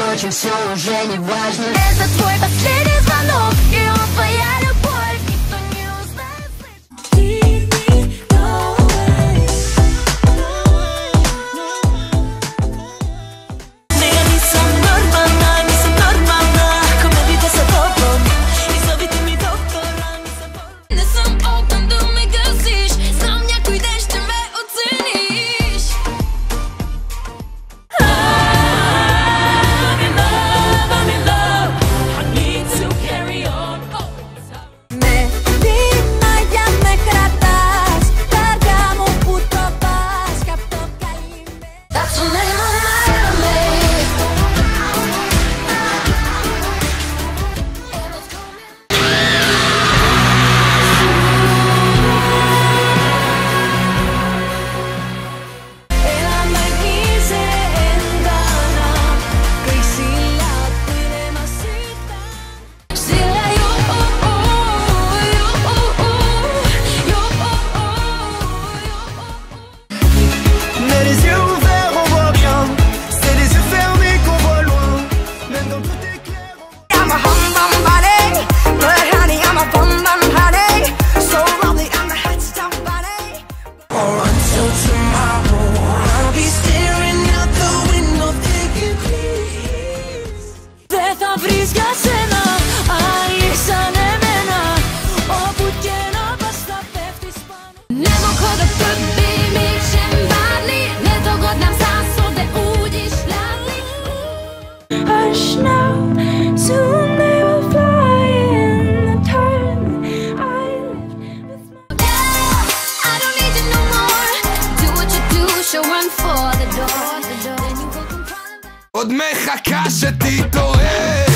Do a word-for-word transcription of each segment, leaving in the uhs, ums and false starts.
Впрочем, все уже не важно. Это твой последний звонок, и он твоя любовь. Никто не узнает. עוד מחכה שתתעורר,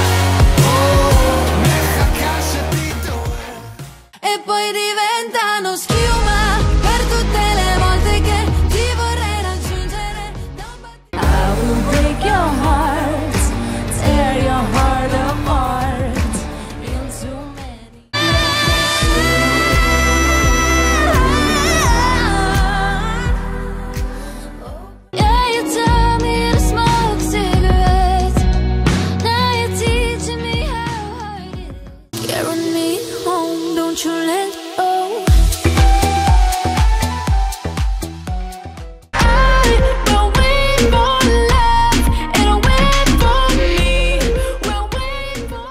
מחכה שתתעורר. E poi diventano schiuma per tutte le volte che ti vorrei raggiungere. I will break your heart, tear your heart apart into many. Yeah, you tell me to smoke cigarettes. Now you're teaching me how hard it is. Carry me home, don't you let go. I will wait for love, it'll wait for me. We'll wait for.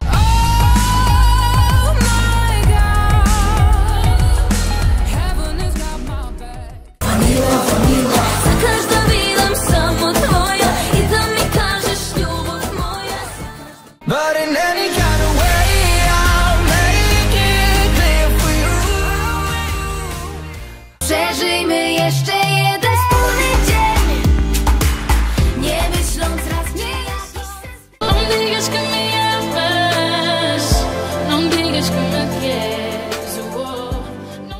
Oh my God, heaven has got my back. Vanilla, vanilla, za każda widzę samo twoja i ty mi każesz любовь moja. But in any kind of way, I'll make it clear for you. Przeżyjmy jeszcze jeden wspólny dzień, nie myśląc raz nie jakiś sens. Não digas que me amas, não digas que me queres, oh, não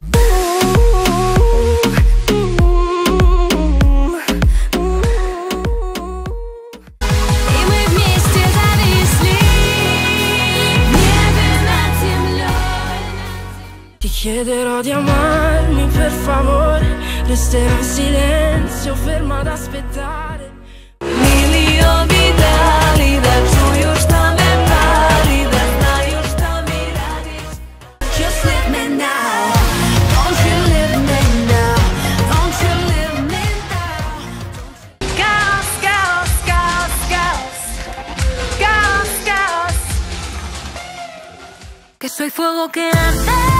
И мы вместе зависли в небе над землей. Ti chiederò di amarmi per favore, resterò in silenzio, ferma ad aspettare. Milioni dali da čuju šta me pali, da znaju šta mi radiš. Just leave me now, don't you leave me now, don't you leave me now. Chaos, chaos, chaos, chaos, chaos, chaos. Que soy fuego que arde.